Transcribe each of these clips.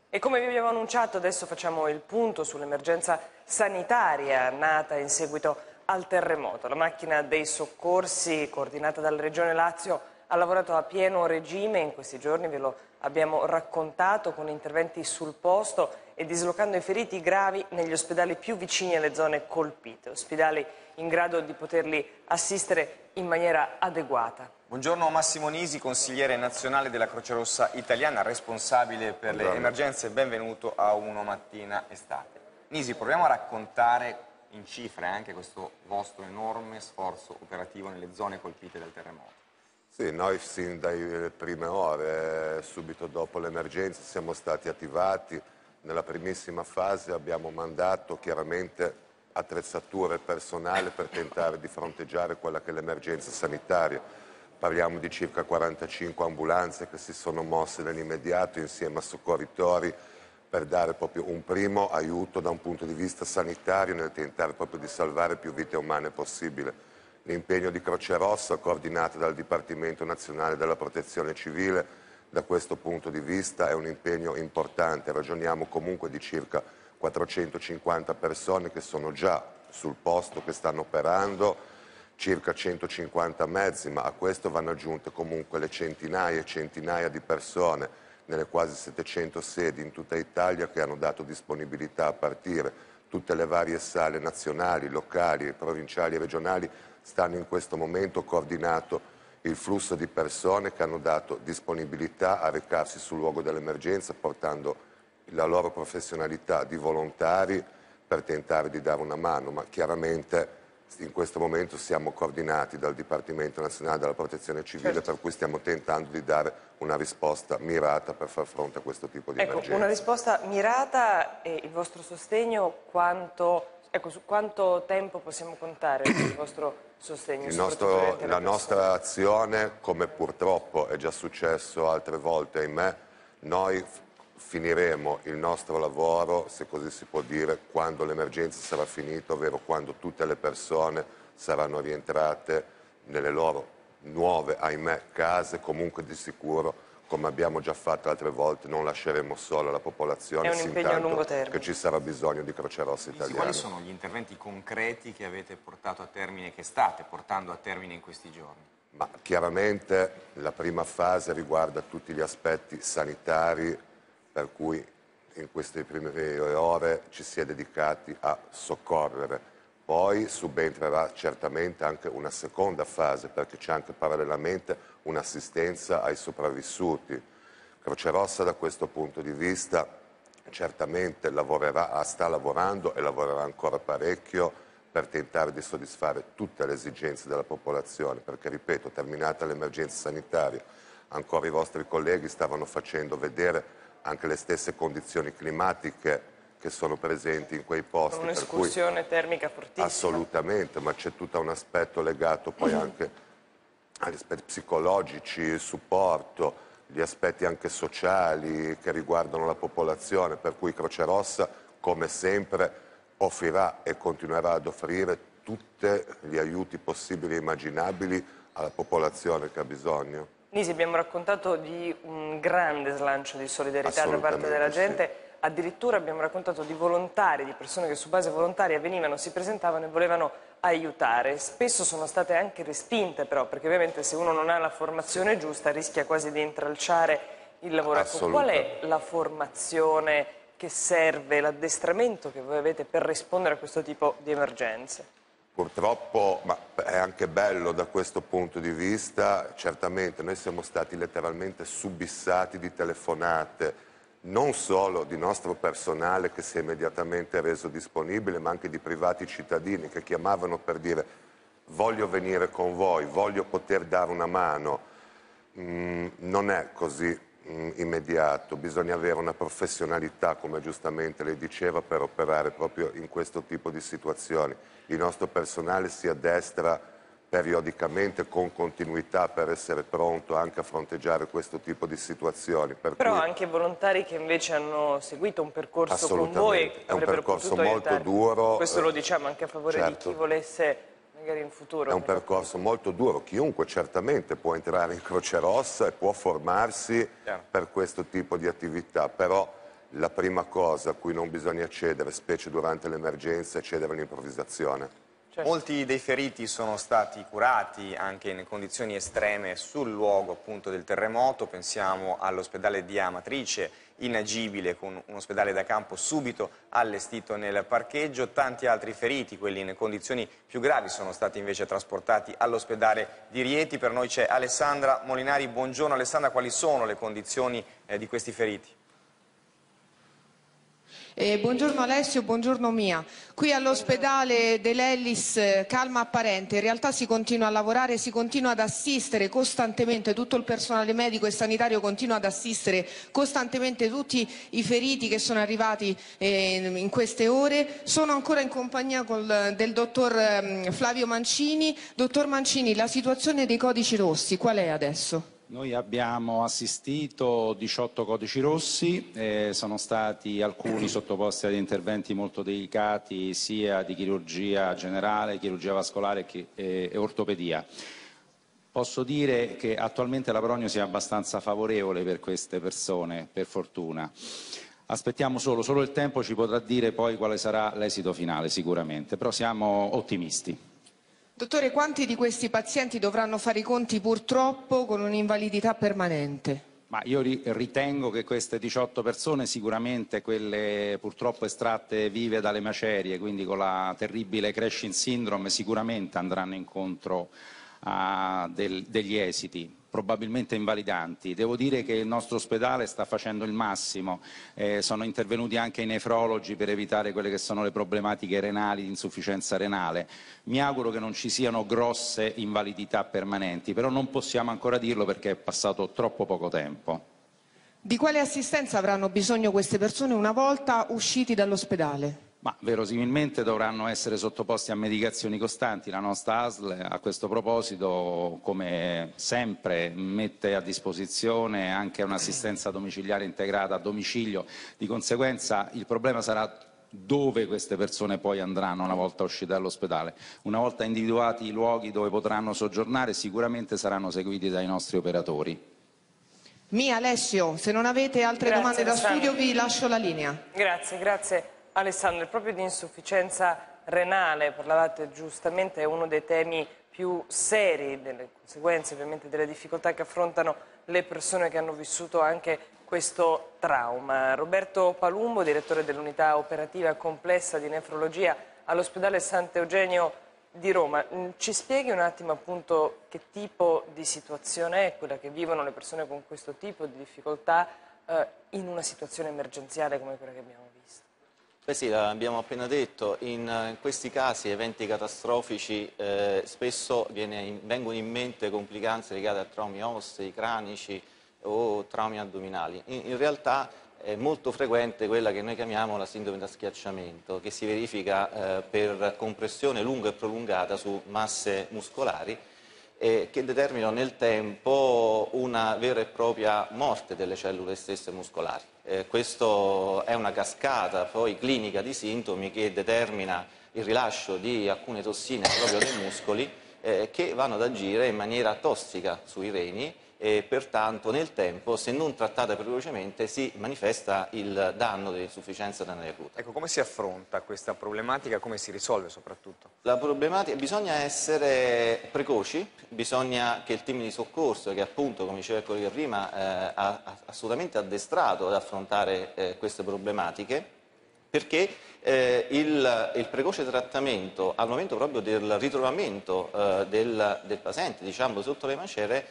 E come vi abbiamo annunciato, adesso facciamo il punto sull'emergenza sanitaria nata in seguito al terremoto. La macchina dei soccorsi, coordinata dalla Regione Lazio, ha lavorato a pieno regime in questi giorni, ve lo abbiamo raccontato, con interventi sul posto e dislocando i feriti gravi negli ospedali più vicini alle zone colpite, ospedali in grado di poterli assistere in maniera adeguata. Buongiorno Massimo Nisi, consigliere nazionale della Croce Rossa Italiana, responsabile per le emergenze. Benvenuto a Uno Mattina Estate. Nisi, proviamo a raccontare in cifre anche questo vostro enorme sforzo operativo nelle zone colpite dal terremoto. Sì, noi sin dalle prime ore, subito dopo l'emergenza, siamo stati attivati. Nella primissima fase abbiamo mandato chiaramente attrezzature e personale per tentare di fronteggiare quella che è l'emergenza sanitaria. Parliamo di circa 45 ambulanze che si sono mosse nell'immediato insieme a soccorritori per dare proprio un primo aiuto da un punto di vista sanitario nel tentare proprio di salvare più vite umane possibile. L'impegno di Croce Rossa, coordinato dal Dipartimento Nazionale della Protezione Civile, da questo punto di vista è un impegno importante. Ragioniamo comunque di circa 450 persone che sono già sul posto, che stanno operando, circa 150 mezzi, ma a questo vanno aggiunte comunque le centinaia e centinaia di persone nelle quasi 700 sedi in tutta Italia che hanno dato disponibilità a partire. Tutte le varie sale nazionali, locali, provinciali e regionali stanno in questo momento coordinato il flusso di persone che hanno dato disponibilità a recarsi sul luogo dell'emergenza portando la loro professionalità di volontari per tentare di dare una mano, ma chiaramente in questo momento siamo coordinati dal Dipartimento Nazionale della Protezione Civile, certo, per cui stiamo tentando di dare una risposta mirata per far fronte a questo tipo di emergenza. Una risposta mirata e il vostro sostegno, su quanto tempo possiamo contare il vostro sostegno? La nostra azione, come purtroppo è già successo altre volte, ahimè, noi finiremo il nostro lavoro, se così si può dire, quando l'emergenza sarà finita, ovvero quando tutte le persone saranno rientrate nelle loro nuove, ahimè, case, comunque di sicuro, come abbiamo già fatto altre volte, non lasceremo sola la popolazione, è un impegno a lungo termine, che ci sarà bisogno di Croce Rossa Italiana. Quali sono gli interventi concreti che avete portato a termine, che state portando a termine in questi giorni? Ma chiaramente la prima fase riguarda tutti gli aspetti sanitari, per cui in queste prime ore ci si è dedicati a soccorrere. Poi subentrerà certamente anche una seconda fase, perché c'è anche parallelamente un'assistenza ai sopravvissuti. Croce Rossa da questo punto di vista certamente sta lavorando e lavorerà ancora parecchio per tentare di soddisfare tutte le esigenze della popolazione, perché ripeto, terminata l'emergenza sanitaria, ancora i vostri colleghi stavano facendo vedere anche le stesse condizioni climatiche che sono presenti in quei posti. Un'escursione termica fortissima. Assolutamente, ma c'è tutto un aspetto legato poi anche agli aspetti psicologici, il supporto, gli aspetti anche sociali che riguardano la popolazione, per cui Croce Rossa, come sempre, offrirà e continuerà ad offrire tutti gli aiuti possibili e immaginabili alla popolazione che ha bisogno. Nisi, abbiamo raccontato di un grande slancio di solidarietà da parte della gente, sì. Addirittura abbiamo raccontato di volontari, di persone che su base volontaria venivano, si presentavano e volevano aiutare. Spesso sono state anche respinte però, perché ovviamente se uno non ha la formazione giusta rischia quasi di intralciare il lavoro. Ecco, qual è la formazione che serve, l'addestramento che voi avete per rispondere a questo tipo di emergenze? Purtroppo, ma è anche bello da questo punto di vista, certamente noi siamo stati letteralmente subissati di telefonate, non solo di nostro personale che si è immediatamente reso disponibile, ma anche di privati cittadini che chiamavano per dire voglio venire con voi, voglio poter dare una mano. Non è così immediato, bisogna avere una professionalità, come giustamente lei diceva, per operare proprio in questo tipo di situazioni. Il nostro personale si addestra periodicamente con continuità per essere pronto anche a fronteggiare questo tipo di situazioni. Però anche volontari che invece hanno seguito un percorso con voi è un percorso molto duro. Questo lo diciamo anche a favore, certo, di chi volesse magari in futuro. È un percorso molto duro, chiunque certamente può entrare in Croce Rossa e può formarsi per questo tipo di attività, però La prima cosa a cui non bisogna cedere, specie durante l'emergenza, è cedere all'improvvisazione. Molti dei feriti sono stati curati anche in condizioni estreme sul luogo appunto del terremoto, pensiamo all'ospedale di Amatrice, inagibile, con un ospedale da campo subito allestito nel parcheggio. Tanti altri feriti, quelli in condizioni più gravi, sono stati invece trasportati all'ospedale di Rieti. Per noi c'è Alessandra Molinari. Buongiorno Alessandra, quali sono le condizioni di questi feriti? Buongiorno Alessio, buongiorno Mia. Qui all'ospedale dell'Ellis calma apparente, in realtà si continua a lavorare, si continua ad assistere costantemente, tutto il personale medico e sanitario continua ad assistere costantemente tutti i feriti che sono arrivati in queste ore. Sono ancora in compagnia del dottor Flavio Mancini. Dottor Mancini, la situazione dei codici rossi qual è adesso? Noi abbiamo assistito 18 codici rossi, sono stati alcuni sottoposti ad interventi molto delicati sia di chirurgia generale, chirurgia vascolare e ortopedia. Posso dire che attualmente la prognosi è abbastanza favorevole per queste persone, per fortuna. Aspettiamo solo il tempo ci potrà dire poi quale sarà l'esito finale sicuramente, però siamo ottimisti. Dottore, quanti di questi pazienti dovranno fare i conti purtroppo con un'invalidità permanente? Ma io ritengo che queste 18 persone, sicuramente quelle purtroppo estratte vive dalle macerie, quindi con la terribile Cushing syndrome, sicuramente andranno incontro a degli esiti probabilmente invalidanti. Devo dire che il nostro ospedale sta facendo il massimo, sono intervenuti anche i nefrologi per evitare quelle che sono le problematiche renali, di insufficienza renale. Mi auguro che non ci siano grosse invalidità permanenti, però non possiamo ancora dirlo perché è passato troppo poco tempo. Di quale assistenza avranno bisogno queste persone una volta usciti dall'ospedale? Ma verosimilmente dovranno essere sottoposti a medicazioni costanti. La nostra ASL a questo proposito, come sempre, mette a disposizione anche un'assistenza domiciliare integrata a domicilio. Di conseguenza il problema sarà dove queste persone poi andranno una volta uscite dall'ospedale. Una volta individuati i luoghi dove potranno soggiornare, sicuramente saranno seguiti dai nostri operatori. Mia, Alessio, se non avete altre domande da studio vi lascio la linea. Grazie. Alessandro, proprio di insufficienza renale, parlavate giustamente, è uno dei temi più seri, delle conseguenze ovviamente delle difficoltà che affrontano le persone che hanno vissuto anche questo trauma. Roberto Palumbo, direttore dell'unità operativa complessa di nefrologia all'ospedale Sant'Eugenio di Roma, ci spieghi un attimo appunto che tipo di situazione è quella che vivono le persone con questo tipo di difficoltà in una situazione emergenziale come quella che abbiamo visto? Beh sì, l'abbiamo appena detto, in questi casi, eventi catastrofici, spesso vengono in mente complicanze legate a traumi ossei, cranici o traumi addominali. In realtà è molto frequente quella che noi chiamiamo la sindrome da schiacciamento, che si verifica per compressione lunga e prolungata su masse muscolari, che determinano nel tempo una vera e propria morte delle cellule stesse muscolari. Questo è una cascata poi clinica di sintomi che determina il rilascio di alcune tossine proprio nei muscoli che vanno ad agire in maniera tossica sui reni e pertanto nel tempo, se non trattata precocemente, si manifesta il danno dell'insufficienza renale acuta. Ecco, come si affronta questa problematica, come si risolve soprattutto? La problematica, bisogna essere precoci, bisogna che il team di soccorso, che appunto, come diceva il collega prima, ha assolutamente addestrato ad affrontare queste problematiche, perché il precoce trattamento al momento proprio del ritrovamento del paziente, diciamo, sotto le macerie,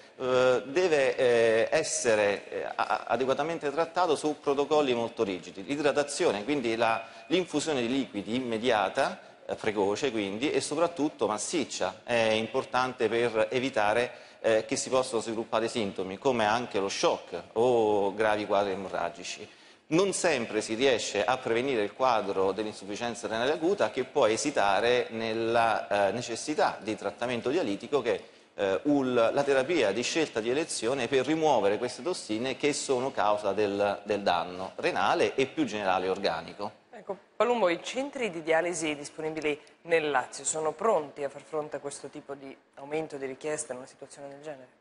deve essere adeguatamente trattato su protocolli molto rigidi. L'idratazione, quindi l'infusione di liquidi immediata, precoce quindi, e soprattutto massiccia, è importante per evitare che si possano sviluppare sintomi come anche lo shock o gravi quadri emorragici. Non sempre si riesce a prevenire il quadro dell'insufficienza renale acuta, che può esitare nella necessità di trattamento dialitico, che è la terapia di scelta di elezione per rimuovere queste tossine che sono causa del danno renale e più generale organico. Ecco, Palumbo, i centri di dialisi disponibili nel Lazio sono pronti a far fronte a questo tipo di aumento di richieste in una situazione del genere?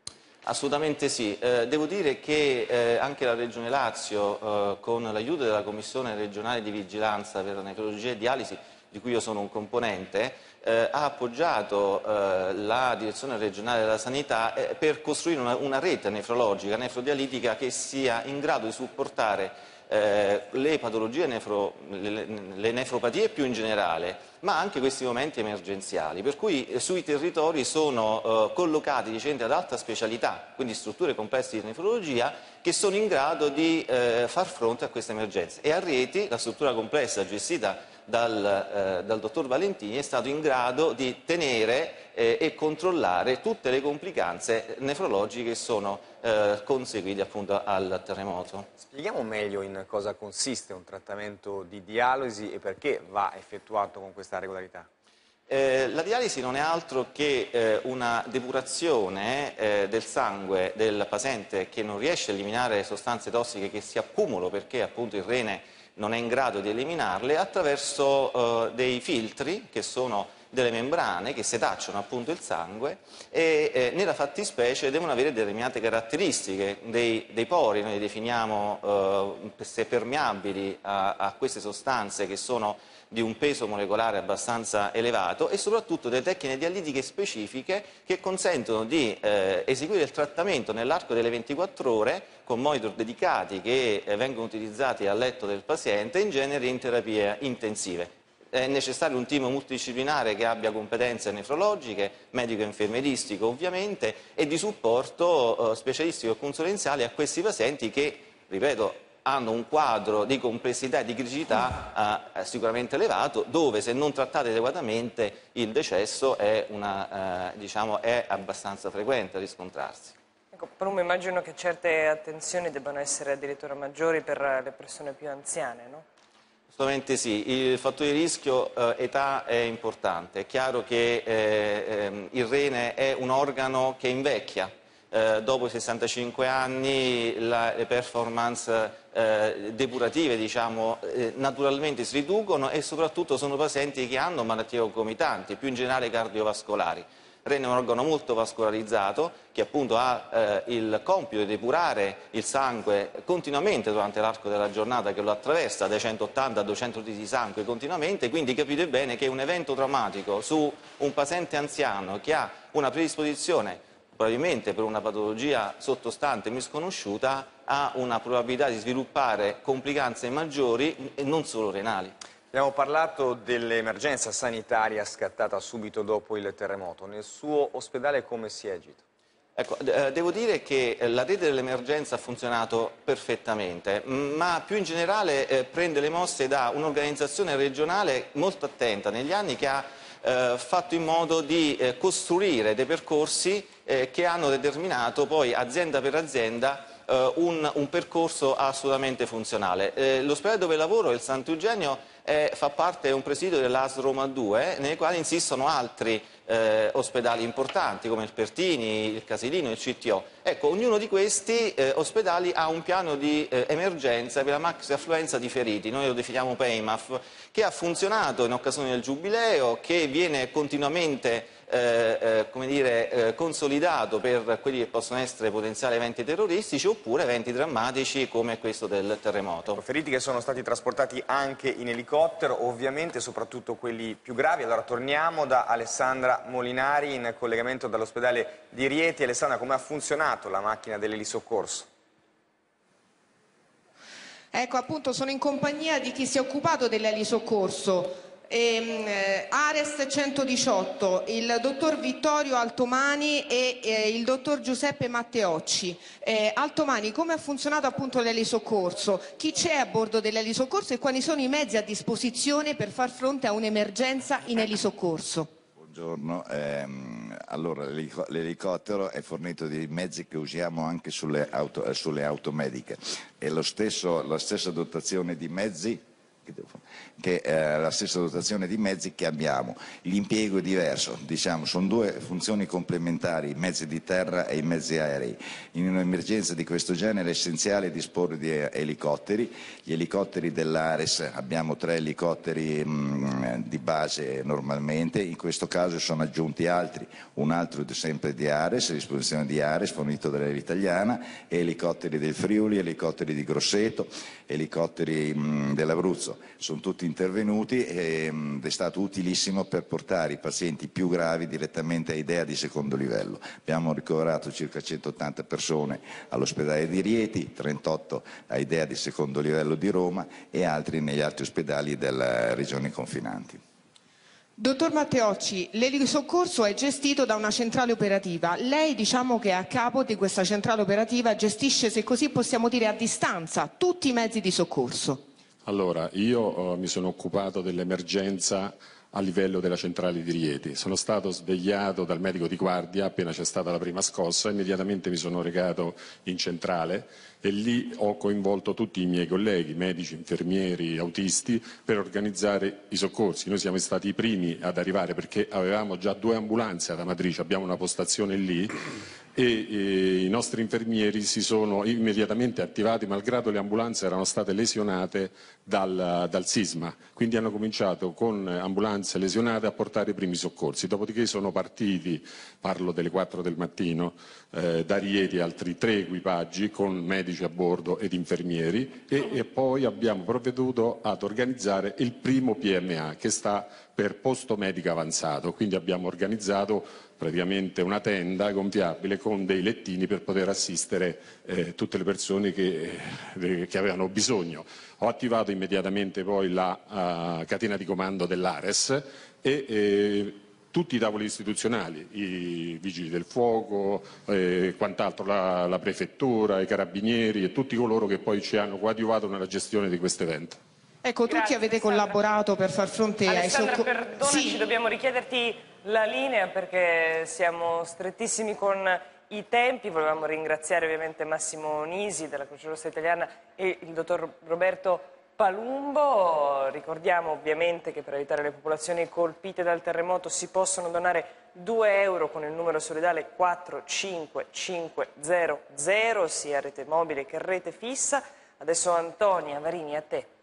Assolutamente sì. Devo dire che anche la Regione Lazio, con l'aiuto della Commissione regionale di vigilanza per la nefrologia e dialisi, di cui io sono un componente, ha appoggiato la Direzione regionale della sanità per costruire una rete nefrologica, nefrodialitica, che sia in grado di supportare le patologie, le nefropatie più in generale, ma anche questi momenti emergenziali, per cui sui territori sono collocati dei centri ad alta specialità, quindi strutture complesse di nefrologia, che sono in grado di far fronte a queste emergenze. E a Rieti, la struttura complessa gestita dal dottor Valentini, è stato in grado di tenere e controllare tutte le complicanze nefrologiche che sono conseguite appunto al terremoto. Spieghiamo meglio in cosa consiste un trattamento di dialisi e perché va effettuato con questa regolarità. La dialisi non è altro che una depurazione del sangue del paziente che non riesce a eliminare sostanze tossiche che si accumulano perché appunto il rene non è in grado di eliminarle, attraverso dei filtri che sono delle membrane che setacciano appunto il sangue e nella fattispecie devono avere determinate caratteristiche dei pori. Noi li definiamo se permeabili a queste sostanze che sono di un peso molecolare abbastanza elevato, e soprattutto delle tecniche dialitiche specifiche che consentono di eseguire il trattamento nell'arco delle 24 ore con monitor dedicati che vengono utilizzati al letto del paziente, in genere in terapie intensive. È necessario un team multidisciplinare che abbia competenze nefrologiche, medico-infermieristico ovviamente, e di supporto specialistico e consulenziale a questi pazienti che, ripeto, hanno un quadro di complessità e di criticità sicuramente elevato, dove se non trattate adeguatamente il decesso è abbastanza frequente a riscontrarsi. Ecco, però immagino che certe attenzioni debbano essere addirittura maggiori per le persone più anziane, no? Assolutamente sì, il fattore di rischio età è importante. È chiaro che il rene è un organo che invecchia. Dopo i 65 anni le performance depurative naturalmente si riducono, e soprattutto sono pazienti che hanno malattie concomitanti, più in generale cardiovascolari. Il rene è un organo molto vascolarizzato che appunto ha il compito di depurare il sangue continuamente durante l'arco della giornata, che lo attraversa dai 180 a 200 litri di sangue continuamente, quindi capite bene che un evento traumatico su un paziente anziano che ha una predisposizione probabilmente per una patologia sottostante misconosciuta ha una probabilità di sviluppare complicanze maggiori e non solo renali. Abbiamo parlato dell'emergenza sanitaria scattata subito dopo il terremoto. Nel suo ospedale come si è agito? Ecco, devo dire che la rete dell'emergenza ha funzionato perfettamente, ma più in generale prende le mosse da un'organizzazione regionale molto attenta negli anni, che ha fatto in modo di costruire dei percorsi che hanno determinato poi azienda per azienda un percorso assolutamente funzionale. L'ospedale dove lavoro, il Sant'Eugenio, fa parte, è un presidio dell'AS Roma 2, nei quali insistono altri ospedali importanti come il Pertini, il Casilino, il CTO. Ecco, ognuno di questi ospedali ha un piano di emergenza per la maxi affluenza di feriti, noi lo definiamo PEIMAF, che ha funzionato in occasione del Giubileo, che viene continuamente consolidato per quelli che possono essere potenziali eventi terroristici oppure eventi drammatici come questo del terremoto. Feriti che sono stati trasportati anche in elicottero, ovviamente soprattutto quelli più gravi. Allora torniamo da Alessandra Molinari in collegamento dall'ospedale di Rieti. Alessandra, come ha funzionato la macchina dell'elisoccorso? Ecco, appunto sono in compagnia di chi si è occupato dell'elisoccorso. Ares 118, il dottor Vittorio Altomani e il dottor Giuseppe Matteocci. Altomani, come ha funzionato appunto l'elisoccorso? Chi c'è a bordo dell'elisoccorso e quali sono i mezzi a disposizione per far fronte a un'emergenza in elisoccorso? Buongiorno, allora l'elicottero è fornito di mezzi che usiamo anche sulle auto mediche, e la stessa dotazione di mezzi che la stessa dotazione di mezzi che abbiamo. L'impiego è diverso, diciamo, sono due funzioni complementari, i mezzi di terra e i mezzi aerei. In un'emergenza di questo genere è essenziale disporre di elicotteri. Gli elicotteri dell'Ares, abbiamo 3 elicotteri di base normalmente, in questo caso sono aggiunti altri, un altro sempre di Ares, a disposizione di Ares, fornito dall'Aerea Italiana, e elicotteri del Friuli, elicotteri di Grosseto, elicotteri dell'Abruzzo. Sono tutti intervenuti ed è stato utilissimo per portare i pazienti più gravi direttamente a IDEA di secondo livello. Abbiamo ricoverato circa 180 persone all'ospedale di Rieti, 38 a IDEA di secondo livello di Roma e altri negli altri ospedali delle regioni confinanti. Dottor Matteocci, l'elisoccorso è gestito da una centrale operativa. Lei, diciamo che è a capo di questa centrale operativa, gestisce, se così possiamo dire, a distanza tutti i mezzi di soccorso. Allora, io mi sono occupato dell'emergenza a livello della centrale di Rieti. Sono stato svegliato dal medico di guardia appena c'è stata la prima scossa, immediatamente mi sono recato in centrale e lì ho coinvolto tutti i miei colleghi, medici, infermieri, autisti, per organizzare i soccorsi. Noi siamo stati i primi ad arrivare perché avevamo già 2 ambulanze ad Amatrice, abbiamo una postazione lì e i nostri infermieri si sono immediatamente attivati malgrado le ambulanze erano state lesionate dal sisma, quindi hanno cominciato con ambulanze lesionate a portare i primi soccorsi, dopodiché sono partiti, parlo delle 4 del mattino, da Rieti altri 3 equipaggi con medici a bordo ed infermieri e poi abbiamo provveduto ad organizzare il primo PMA che sta per posto medico avanzato, quindi abbiamo organizzato praticamente una tenda gonfiabile con dei lettini per poter assistere tutte le persone che avevano bisogno. Ho attivato immediatamente poi la catena di comando dell'Ares e tutti i tavoli istituzionali, i vigili del fuoco, quant'altro, la prefettura, i carabinieri e tutti coloro che poi ci hanno coadiuvato nella gestione di questo evento. Ecco, tutti avete collaborato per far fronte ai soccorsi. Perdonaci, Sì. dobbiamo richiederti la linea perché siamo strettissimi con i tempi. Volevamo ringraziare ovviamente Massimo Nisi della Croce Rossa Italiana e il dottor Roberto Palumbo. Ricordiamo ovviamente che per aiutare le popolazioni colpite dal terremoto si possono donare 2 euro con il numero solidale 45500, sia rete mobile che rete fissa. Adesso Antonia Varini, a te.